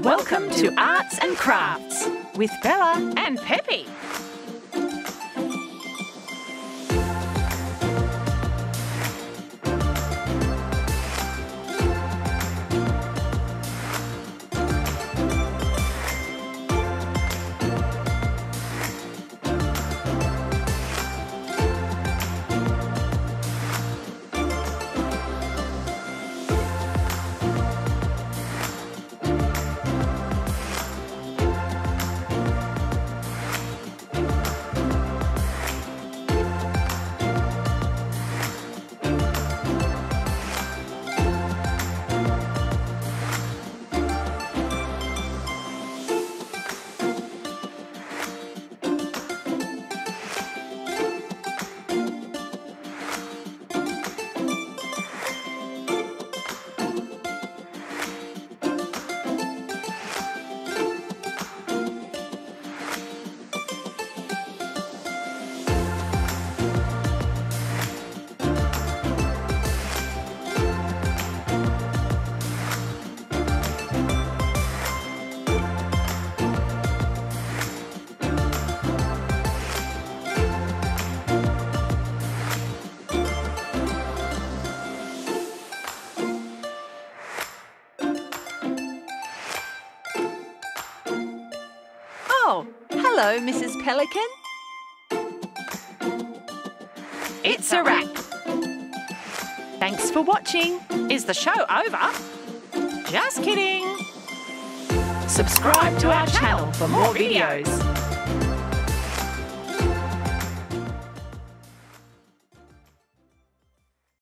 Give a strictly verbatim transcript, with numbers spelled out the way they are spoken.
Welcome to Arts and Crafts with Bella and Peppy. Oh, hello, Missus Pelican. It's a wrap. Thanks for watching. Is the show over? Just kidding. Subscribe to our channel for more videos.